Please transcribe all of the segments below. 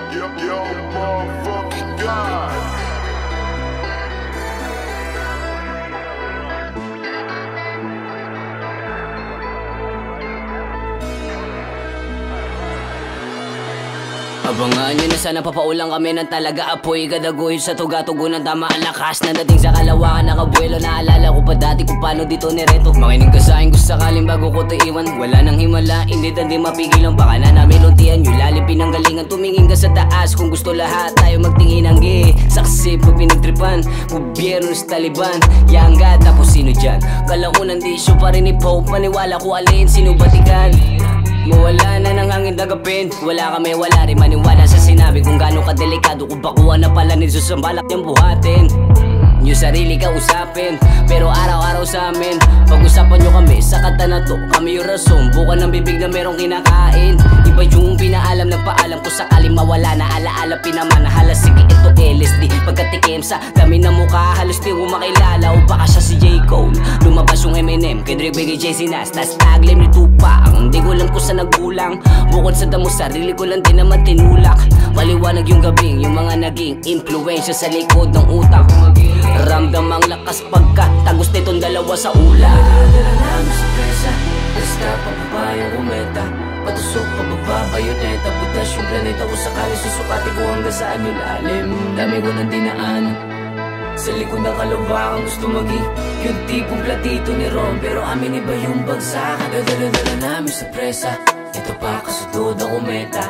Yo, motherfucking God. Abangan nyo na sana papaulang kami ng talaga apoy kadagoy sa tuga-tugo ng tama ang lakas na dating sa kalawakan nakabuelo. Naalala ko pa dati kung paano dito nireto. Makinig ka sa akin kung sakaling bago ko to iwan. Wala nang himala, hindi di mapigilan. Baka na namin untian yung lalim pinanggalingan. Tumingin ka sa taas kung gusto lahat tayo magtingin ang saksi pag pinagtripan. Gobyerno sa Taliban, yangga tapos sino dyan? Kalaunan di show pa rin ni Pope. Maniwala ko alin, sino batikan? Mawala na ng hangin dagapin. Wala kami, wala rin maniwala sa sinabi kung gaano kadelikado. Kung bakuha na pala ni Jesus ang balak niyang buhatin. Nyo sarili ka usapin, pero araw-araw sa amin pag-usapan nyo kami sa kanta na to. Kami yung rason, buka ng bibig na merong kinakain. Iba yung pinaalam ng paalam ko sakaling mawala na alaala pinamana. Halas sige ito LSD pagkatikim sa dami na mukha. Halos di mo makilala o baka siya si J. Cole. Lumabas yung Eminem, Kendrick, Biggie, Jay-Z, Nas, tas taglim ni Tupac. Hindi ko lang kung sa nagkulang. Bukod sa damo sarili ko lang din naman tinulak. Maliwanag yung gabing, yung mga naging influensya sa likod ng utak. Ramdam ang lakas pagka tagos nitong dalawa sa ula. Dala namin sa presa, basta pababa yung kumeta. Patusok pababa, bayoneta, butas yung planeta. Kung sakali susukati ko hanggang saan yung lalim. Dami ko nang dinaan sa likod ng kalawakan gusto maging yung tipong platito ni Ron. Pero amin iba yung bagsakan. Dala namin sa presa, ito pa kasunod ang kumeta.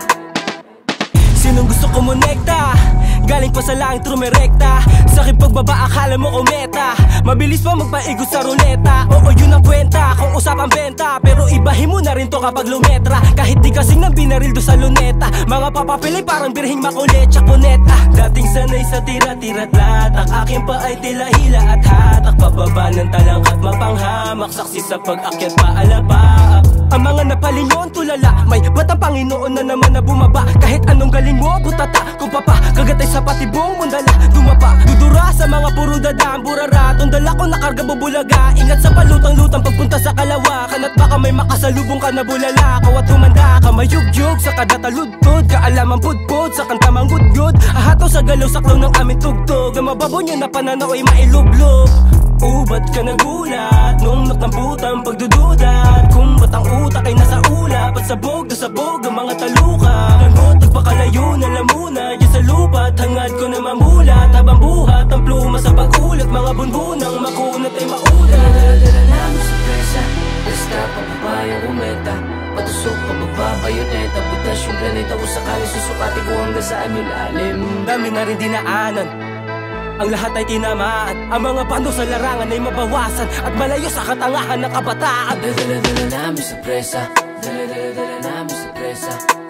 Sinong gusto kumonekta? Galing pa sa langit rumerekta. Sa aking pagbaba akala mo kometa. Mabilis pa magpaigot sa ruleta. Oo yun ang kwenta kung usapang benta. Pero ibahin mo na rin to kapag lumetra. Kahit di kasing nang binaril do sa luneta. Mga papapilay parang birhing makulit Chaponeta. Dating sanay sa tira-tira't latak. Akin pa ay tila hila at hatak. Pababa ng talangkat mapanghamak. Saksi sa pag-akyat paalapaap. Ang mga napalingon tulala. May batang Panginoon na naman na bumaba. Kahit anong galing mo butata. Kung papa kagatay sa patibong mundala. Dumapa dudura sa mga puro dadaan burara. Tundala ko na karga bubulaga. Ingat sa palutang-lutang pagpunta sa kalawakan. At baka may makasalubong ka na bulala. Kawat humanda ka mayugyug sa kadataludtod. Kaalaman pudpod sa kanta manggudgod. Ahataw sa galaw saklaw ng aming tugtog. Ang mababaw niya na pananaw ay mailublog. Ba't ka nagulat nung natambutan pagdududat? Kung ba't ang utak ay nasa ulap at sabog na sabog ang mga taluka. Hangot nagpakalayo na lamuna dyan sa lupa at hangad ko na mamulat. Habang buhat ang pluma sa pag-ulat. Mga bunbunang makunat ay maulat. Dala namin sa presa, basta pababa yung kumeta. Patusok pababa bayoneta, butas yung planeta. Kung sakali susukati ko hanggang saan yung lalim. Dami na rin dinaanan, ang lahat ay tinamaan. Ang mga pano sa larangan ay mabawasan at malayo sa katangahan ng kabataan. Dala namin sa presa, dala namin sa presa.